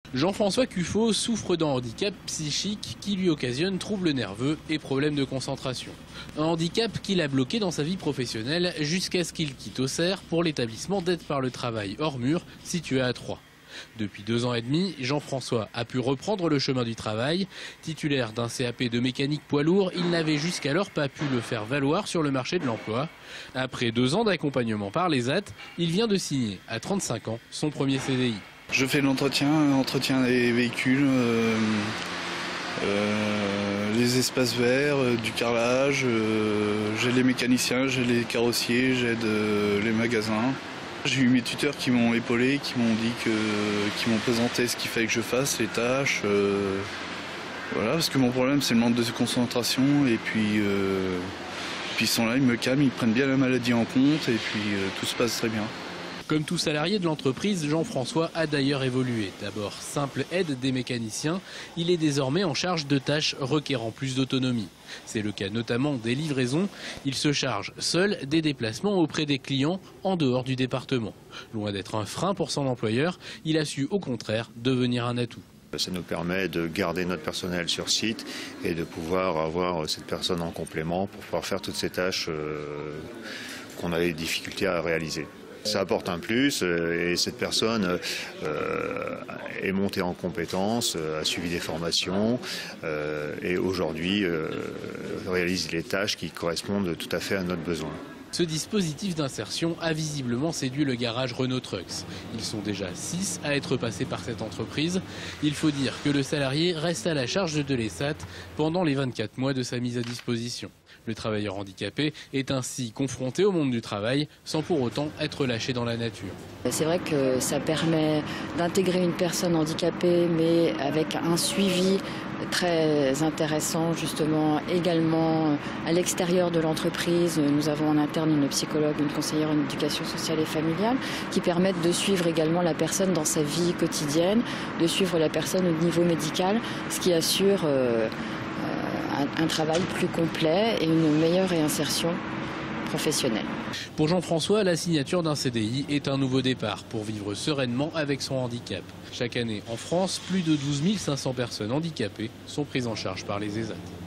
Jean-François Cuffot souffre d'un handicap psychique qui lui occasionne troubles nerveux et problèmes de concentration. Un handicap qui l'a bloqué dans sa vie professionnelle jusqu'à ce qu'il quitte Auxerre pour l'établissement d'aide par le travail hors mur situé à Troyes. Depuis 2 ans et demi, Jean-François a pu reprendre le chemin du travail. Titulaire d'un CAP de mécanique poids lourd, il n'avait jusqu'alors pas pu le faire valoir sur le marché de l'emploi. Après 2 ans d'accompagnement par l'ESAT, il vient de signer à 35 ans son premier CDI. Je fais de l'entretien des véhicules, les espaces verts, du carrelage, j'aide les mécaniciens, j'aide les carrossiers, j'aide les magasins. J'ai eu mes tuteurs qui m'ont épaulé, qui m'ont présenté ce qu'il fallait que je fasse, les tâches. Voilà, parce que mon problème c'est le manque de concentration et puis ils sont là, ils me calment, ils prennent bien la maladie en compte et puis tout se passe très bien. Comme tout salarié de l'entreprise, Jean-François a d'ailleurs évolué. D'abord simple aide des mécaniciens, il est désormais en charge de tâches requérant plus d'autonomie. C'est le cas notamment des livraisons. Il se charge seul des déplacements auprès des clients en dehors du département. Loin d'être un frein pour son employeur, il a su au contraire devenir un atout. Ça nous permet de garder notre personnel sur site et de pouvoir avoir cette personne en complément pour pouvoir faire toutes ces tâches qu'on avait des difficultés à réaliser. Ça apporte un plus et cette personne est montée en compétences, a suivi des formations et aujourd'hui réalise les tâches qui correspondent tout à fait à notre besoin. Ce dispositif d'insertion a visiblement séduit le garage Renault Trucks. Ils sont déjà 6 à être passés par cette entreprise. Il faut dire que le salarié reste à la charge de l'ESAT pendant les 24 mois de sa mise à disposition. Le travailleur handicapé est ainsi confronté au monde du travail sans pour autant être lâché dans la nature. C'est vrai que ça permet d'intégrer une personne handicapée mais avec un suivi très intéressant justement également à l'extérieur de l'entreprise. Nous avons en interne une psychologue, une conseillère en éducation sociale et familiale qui permettent de suivre également la personne dans sa vie quotidienne, de suivre la personne au niveau médical, ce qui assure un travail plus complet et une meilleure réinsertion professionnelle. Pour Jean-François, la signature d'un CDI est un nouveau départ pour vivre sereinement avec son handicap. Chaque année en France, plus de 12 500 personnes handicapées sont prises en charge par les ESAT.